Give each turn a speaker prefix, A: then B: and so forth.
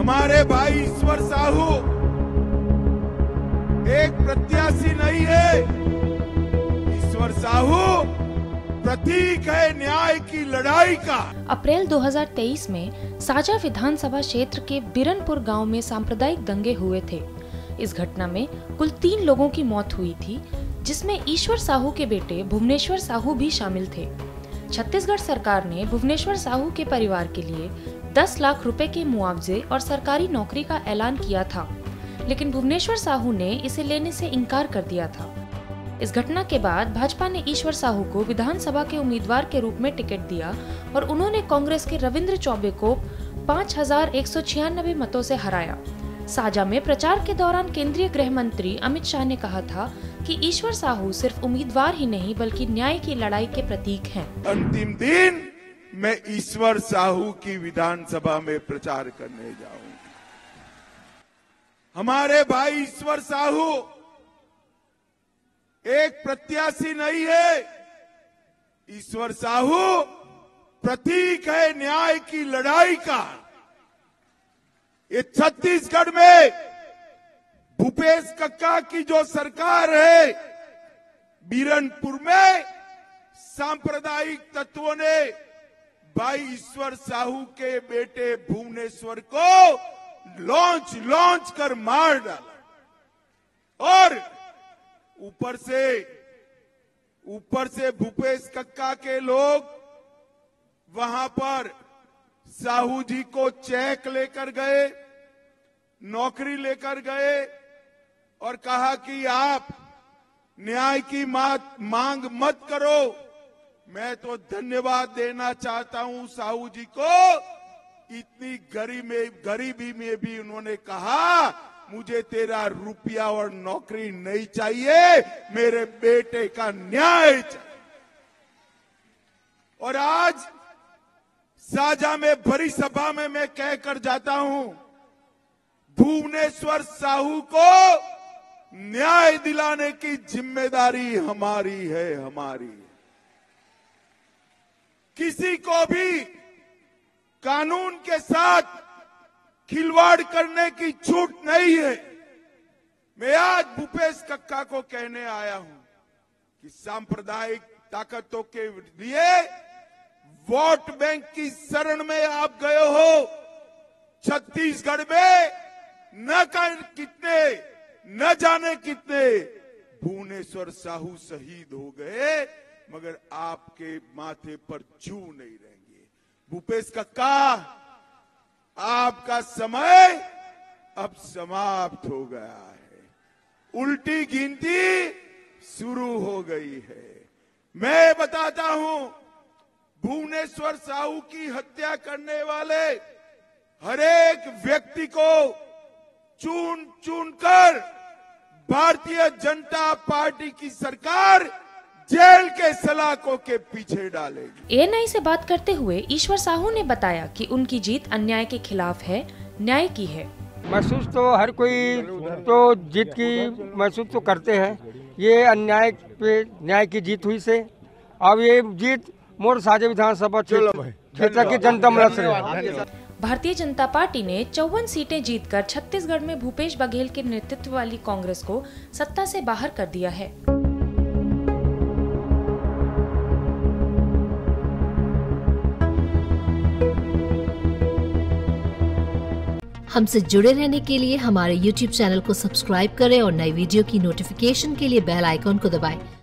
A: हमारे भाई ईश्वर साहू एक प्रत्याशी नहीं है। ईश्वर साहू प्रतीक है न्याय की लड़ाई का।
B: अप्रैल 2023 में साजा विधानसभा क्षेत्र के बिरनपुर गांव में सांप्रदायिक दंगे हुए थे। इस घटना में कुल 3 लोगों की मौत हुई थी, जिसमें ईश्वर साहू के बेटे भुवनेश्वर साहू भी शामिल थे। छत्तीसगढ़ सरकार ने भुवनेश्वर साहू के परिवार के लिए 10 लाख रुपए के मुआवजे और सरकारी नौकरी का ऐलान किया था, लेकिन भुवनेश्वर साहू ने इसे लेने से इनकार कर दिया था। इस घटना के बाद भाजपा ने ईश्वर साहू को विधानसभा के उम्मीदवार के रूप में टिकट दिया और उन्होंने कांग्रेस के रविंद्र चौबे को 5196 मतों से हराया। साजा में प्रचार के दौरान केंद्रीय गृह मंत्री अमित शाह ने कहा था कि ईश्वर साहू सिर्फ उम्मीदवार ही नहीं बल्कि न्याय की लड़ाई के प्रतीक हैं।
A: अंतिम दिन मैं ईश्वर साहू की विधानसभा में प्रचार करने जाऊंगा। हमारे भाई ईश्वर साहू एक प्रत्याशी नहीं है। ईश्वर साहू प्रतीक है न्याय की लड़ाई का। ये छत्तीसगढ़ में भूपेश कक्का की जो सरकार है, बिरनपुर में सांप्रदायिक तत्वों ने भाई ईश्वर साहू के बेटे भुवनेश्वर को लॉन्च कर मार डाला और ऊपर से भूपेश कक्का के लोग वहां पर साहू जी को चेक लेकर गए, नौकरी लेकर गए और कहा कि आप न्याय की मांग मत करो। मैं तो धन्यवाद देना चाहता हूं साहू जी को। इतनी गरीबी में भी उन्होंने कहा मुझे तेरा रुपया और नौकरी नहीं चाहिए, मेरे बेटे का न्याय चाहिए। और आज साजा में बड़ी सभा में मैं कहकर जाता हूं, भुवनेश्वर साहू को न्याय दिलाने की जिम्मेदारी हमारी है, हमारी। किसी को भी कानून के साथ खिलवाड़ करने की छूट नहीं है। मैं आज भूपेश कक्का को कहने आया हूं कि सांप्रदायिक ताकतों के लिए वोट बैंक की शरण में आप गए हो। छत्तीसगढ़ में न जाने कितने भुवनेश्वर साहू शहीद हो गए, मगर आपके माथे पर जू नहीं रहेंगे। भूपेश कक्का, आपका समय अब समाप्त हो गया है। उल्टी गिनती शुरू हो गई है। मैं बताता हूं, भुवनेश्वर साहू की हत्या करने वाले हरेक व्यक्ति को चुन कर भारतीय जनता पार्टी की सरकार जेल के सलाखों के पीछे डालेगी।
B: एएनआई से बात करते हुए ईश्वर साहू ने बताया कि उनकी जीत अन्याय के खिलाफ है, न्याय की है।
C: महसूस तो हर कोई तो जीत की महसूस तो करते हैं। ये अन्याय पे न्याय की जीत हुई से अब ये जीत मोर साजा विधानसभा क्षेत्र की जनता में।
B: भारतीय जनता पार्टी ने 54 सीटें जीतकर छत्तीसगढ़ में भूपेश बघेल के नेतृत्व वाली कांग्रेस को सत्ता से बाहर कर दिया है।
D: हमसे जुड़े रहने के लिए हमारे YouTube चैनल को सब्सक्राइब करें और नई वीडियो की नोटिफिकेशन के लिए बेल आइकॉन को दबाएं।